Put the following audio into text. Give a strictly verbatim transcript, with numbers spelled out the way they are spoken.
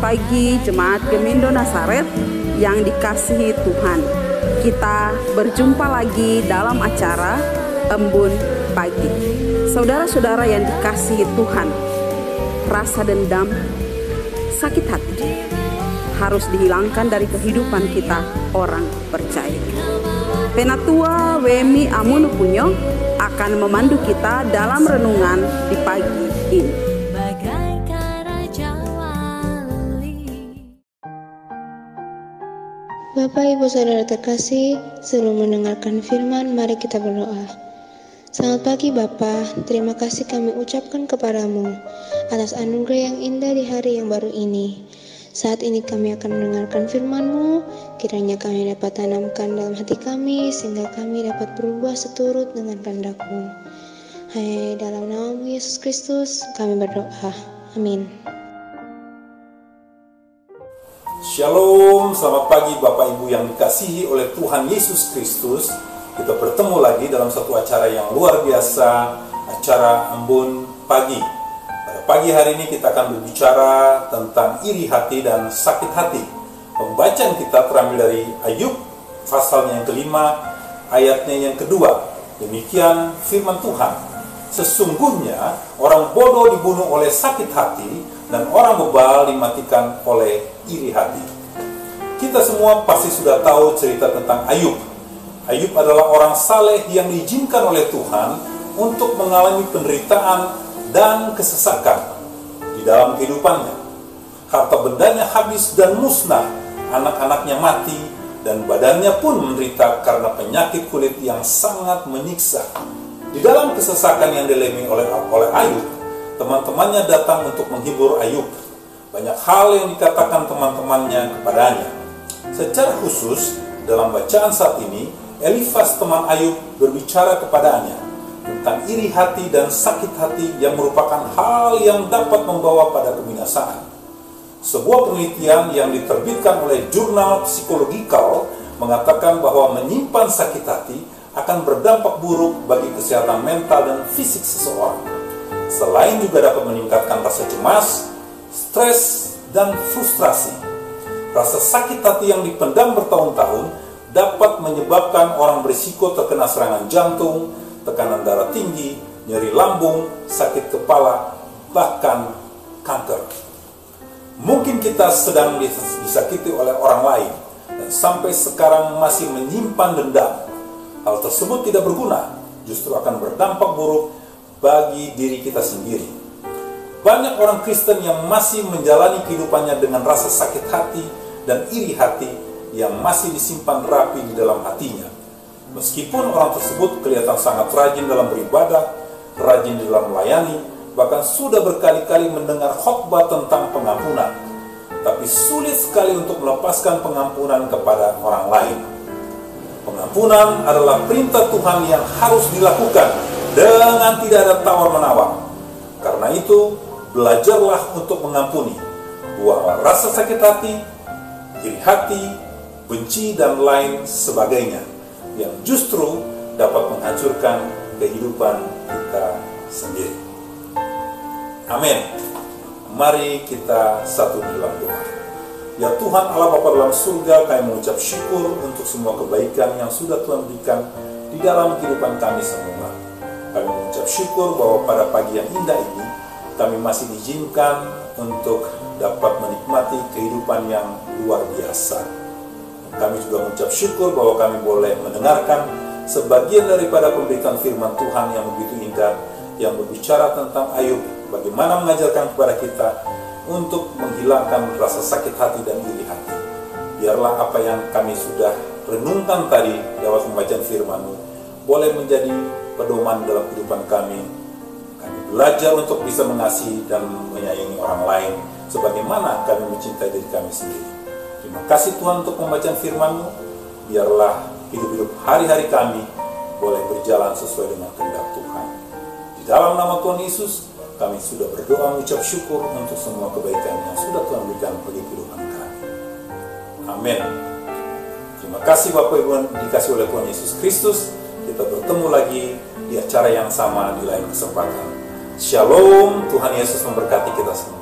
pagi Jemaat Gemindo Nazaret yang dikasihi Tuhan. Kita berjumpa lagi dalam acara Embun Pagi. Saudara-saudara yang dikasihi Tuhan, rasa dendam, sakit hati harus dihilangkan dari kehidupan kita orang percaya. Penatua Wemi Amunupunyo akan memandu kita dalam renungan di pagi ini. Bapak, Ibu, Saudara terkasih, sebelum mendengarkan firman, mari kita berdoa. Selamat pagi Bapa, terima kasih kami ucapkan kepadamu atas anugerah yang indah di hari yang baru ini. Saat ini kami akan mendengarkan firman-Mu, kiranya kami dapat tanamkan dalam hati kami, sehingga kami dapat berubah seturut dengan kehendak-Mu. Hai, dalam nama-Mu Yesus Kristus, kami berdoa. Amin. Shalom, selamat pagi Bapak Ibu yang dikasihi oleh Tuhan Yesus Kristus. Kita bertemu lagi dalam satu acara yang luar biasa, acara Embun Pagi. Pada pagi hari ini kita akan berbicara tentang iri hati dan sakit hati. Pembacaan kita terambil dari Ayub, pasalnya yang kelima, ayatnya yang kedua. Demikian firman Tuhan. Sesungguhnya orang bodoh dibunuh oleh sakit hati, dan orang bebal dimatikan oleh iri hati. Kita semua pasti sudah tahu cerita tentang Ayub. Ayub adalah orang saleh yang diizinkan oleh Tuhan untuk mengalami penderitaan dan kesesakan di dalam kehidupannya. Harta bendanya habis dan musnah, anak-anaknya mati, dan badannya pun menderita karena penyakit kulit yang sangat menyiksa. Di dalam kesesakan yang dialami oleh, oleh Ayub, teman-temannya datang untuk menghibur Ayub. Banyak hal yang dikatakan teman-temannya kepadanya. Secara khusus, dalam bacaan saat ini, Elifas teman Ayub berbicara kepadanya tentang iri hati dan sakit hati yang merupakan hal yang dapat membawa pada kebinasaan. Sebuah penelitian yang diterbitkan oleh jurnal Psychological mengatakan bahwa menyimpan sakit hati akan berdampak buruk bagi kesehatan mental dan fisik seseorang. Selain juga dapat meningkatkan rasa cemas, stres, dan frustrasi. Rasa sakit hati yang dipendam bertahun-tahun dapat menyebabkan orang berisiko terkena serangan jantung, tekanan darah tinggi, nyeri lambung, sakit kepala, bahkan kanker. Mungkin kita sedang disakiti oleh orang lain dan sampai sekarang masih menyimpan dendam. Hal tersebut tidak berguna, justru akan berdampak buruk bagi diri kita sendiri. Banyak orang Kristen yang masih menjalani kehidupannya dengan rasa sakit hati dan iri hati yang masih disimpan rapi di dalam hatinya. Meskipun orang tersebut kelihatan sangat rajin dalam beribadah, rajin dalam melayani, bahkan sudah berkali-kali mendengar khotbah tentang pengampunan, tapi sulit sekali untuk melepaskan pengampunan kepada orang lain. Pengampunan adalah perintah Tuhan yang harus dilakukan dengan tidak ada tawar-menawar. Karena itu, belajarlah untuk mengampuni. Buanglah rasa sakit hati, iri hati, benci, dan lain sebagainya yang justru dapat menghancurkan kehidupan kita sendiri. Amin. Mari kita satu dalam doa. Ya Tuhan Allah Bapa dalam surga, kami mengucap syukur untuk semua kebaikan yang sudah Tuhan berikan di dalam kehidupan kami semua. Kami mengucap syukur bahwa pada pagi yang indah ini kami masih diizinkan untuk dapat menikmati kehidupan yang luar biasa. Kami juga mengucap syukur bahwa kami boleh mendengarkan sebagian daripada pemberitaan firman Tuhan yang begitu indah, yang berbicara tentang Ayub, bagaimana mengajarkan kepada kita untuk menghilangkan rasa sakit hati dan iri hati. Biarlah apa yang kami sudah renungkan tadi lewat pembacaan firman-Mu boleh menjadi pedoman dalam kehidupan kami. Kami belajar untuk bisa mengasihi dan menyayangi orang lain sebagaimana kami mencintai diri kami sendiri. Terima kasih Tuhan untuk pembacaan firman-Mu. Biarlah hidup-hidup hari-hari kami boleh berjalan sesuai dengan kehendak Tuhan. Di dalam nama Tuhan Yesus, kami sudah berdoa mengucap syukur untuk semua kebaikan yang sudah Tuhan berikan bagi kehidupan kami. Amin. Terima kasih Bapak Ibu yang dikasih oleh Tuhan Yesus Kristus. Kita bertemu lagi di acara yang sama di lain kesempatan. Shalom, Tuhan Yesus memberkati kita semua.